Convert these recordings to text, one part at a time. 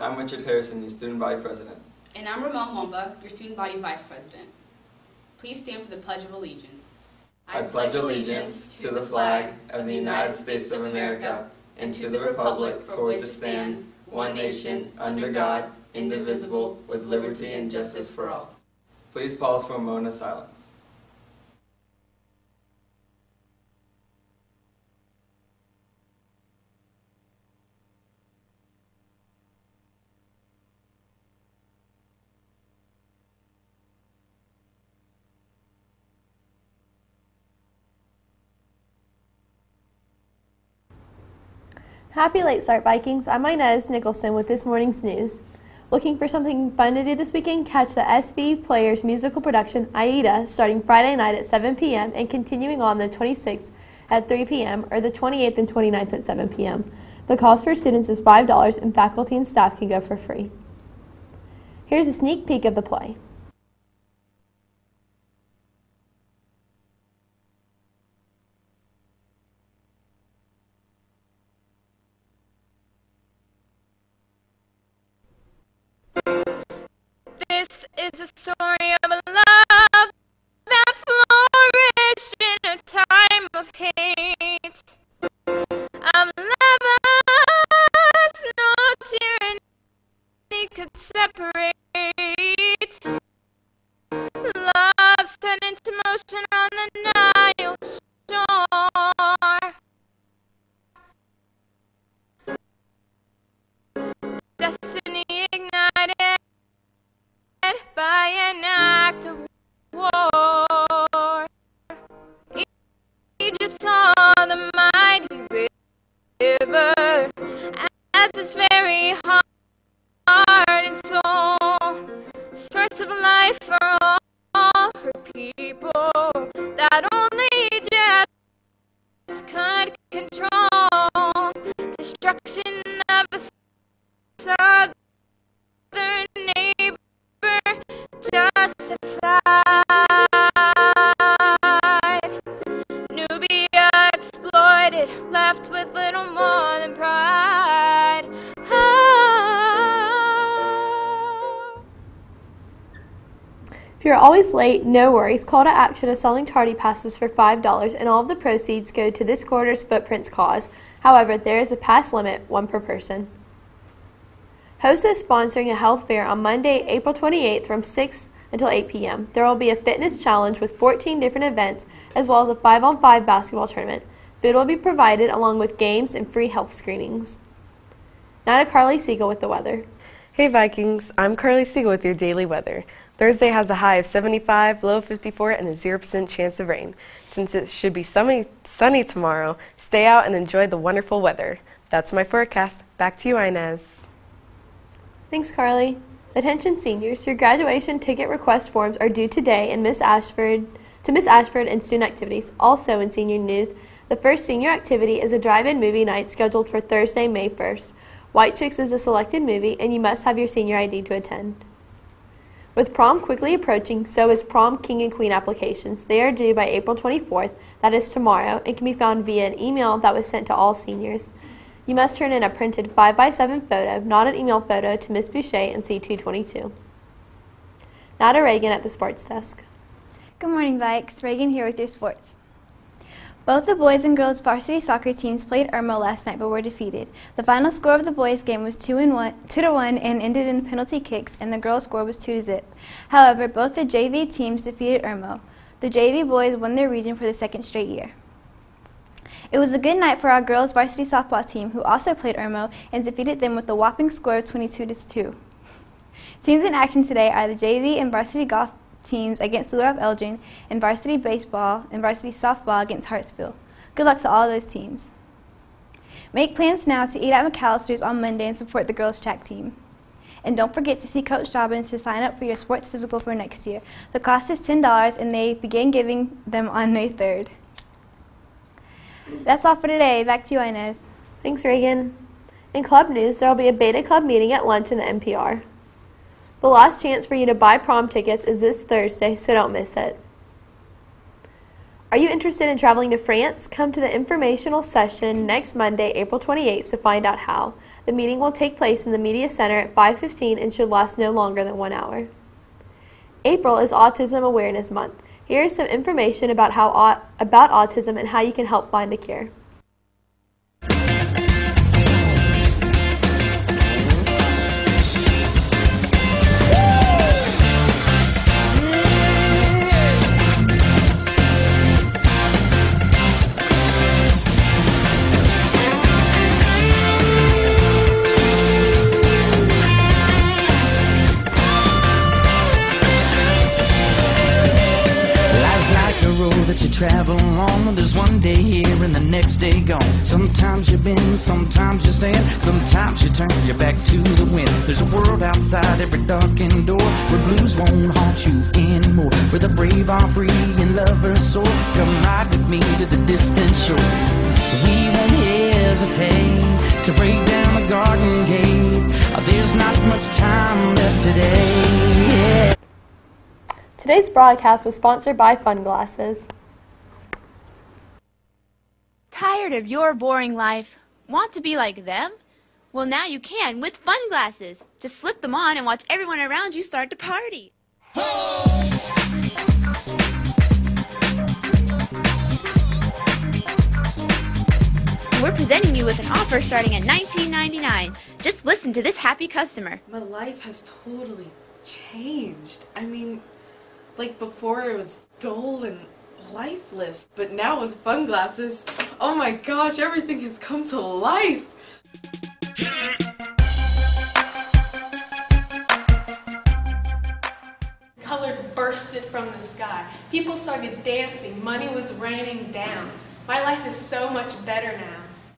I'm Richard Harrison, your Student Body President. And I'm Ramon Momba, your Student Body Vice President. Please stand for the Pledge of Allegiance. I pledge allegiance to the flag of the United States of America and to the republic for which it stands, one nation, under God, indivisible, with liberty and justice for all. Please pause for a moment of silence. Happy late start, Vikings. I'm Inez Nicholson with this morning's news. Looking for something fun to do this weekend? Catch the SV Players musical production Aida starting Friday night at 7 p.m. and continuing on the 26th at 3 p.m. or the 28th and 29th at 7 p.m. The cost for students is $5 and faculty and staff can go for free. Here's a sneak peek of the play. This is the story of a love that flourished in a time of hate. Of lovers no tyranny could separate. Love set into motion on the Nile shore. Destiny ignited by an act of war. Egypt saw the mighty river as its very heart and soul, source of life for all her people that only Egypt could control. Destruction of a southern neighbor justified. Nubia exploited, left with little more than pride. If you're always late, no worries. Call to action is selling tardy passes for $5 and all of the proceeds go to this quarter's Footprints cause. However, there is a pass limit, one per person. Host is sponsoring a health fair on Monday, April 28th from 6 until 8 p.m. There will be a fitness challenge with 14 different events as well as a 5-on-5 basketball tournament. Food will be provided along with games and free health screenings. Now to Carly Siegel with the weather. Hey Vikings, I'm Carly Siegel with your daily weather. Thursday has a high of 75, low of 54, and a 0% chance of rain. Since it should be sunny tomorrow, stay out and enjoy the wonderful weather. That's my forecast. Back to you, Inez. Thanks, Carly. Attention seniors, your graduation ticket request forms are due today in Miss Ashford and student activities. Also in senior news, the first senior activity is a drive-in movie night scheduled for Thursday, May 1st. White Chicks is a selected movie and you must have your senior ID to attend. With prom quickly approaching, so is prom king and queen applications. They are due by April 24th, that is tomorrow, and can be found via an email that was sent to all seniors. You must turn in a printed 5x7 photo, not an email photo, to Ms. Boucher and C222. Now to Reagan at the sports desk. Good morning, Vikes. Reagan here with your sports. Both the boys and girls varsity soccer teams played Irmo last night but were defeated. The final score of the boys' game was 2-1 and ended in penalty kicks, and the girls' score was 2-0. However, both the JV teams defeated Irmo. The JV boys won their region for the second straight year. It was a good night for our girls' varsity softball team, who also played Irmo and defeated them with a whopping score of 22-2. Teams in action today are the JV and varsity golf teams against Little Rock Elgin, and varsity baseball and varsity softball against Hartsville. Good luck to all those teams. Make plans now to eat at McAllister's on Monday and support the girls' track team. And don't forget to see Coach Dobbins to sign up for your sports physical for next year. The cost is $10 and they begin giving them on May 3rd. That's all for today. Back to you, Inez. Thanks, Reagan. In club news, there will be a Beta Club meeting at lunch in the NPR. The last chance for you to buy prom tickets is this Thursday, so don't miss it. Are you interested in traveling to France? Come to the informational session next Monday, April 28th to find out how. The meeting will take place in the Media Center at 5:15 and should last no longer than 1 hour. April is Autism Awareness Month. Here is some information about autism and how you can help find a cure. That you travel on, there's one day here and the next day gone. Sometimes you bend, sometimes you stand, sometimes you turn your back to the wind. There's a world outside every darkened door where blues won't haunt you anymore, where the brave are free and lovers soar. Come ride with me to the distant shore. We won't hesitate to break down the garden gate. There's not much time left today. Today's broadcast was sponsored by Funglasses. Tired of your boring life? Want to be like them? Well, now you can with Funglasses. Just slip them on and watch everyone around you start to party. We're presenting you with an offer starting at $19.99. Just listen to this happy customer. My life has totally changed. I mean, like before it was dull and lifeless, but now with Funglasses, oh my gosh, everything has come to life. Colors bursted from the sky. People started dancing. Money was raining down. My life is so much better now.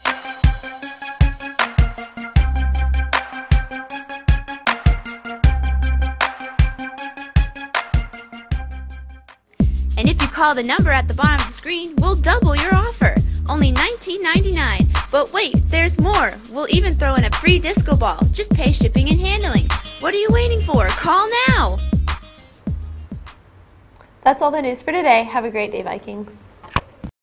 And if you call the number at the bottom of the screen, we'll double your offer. Only $19.99. But wait, there's more. We'll even throw in a free disco ball. Just pay shipping and handling. What are you waiting for? Call now. That's all the news for today. Have a great day, Vikings.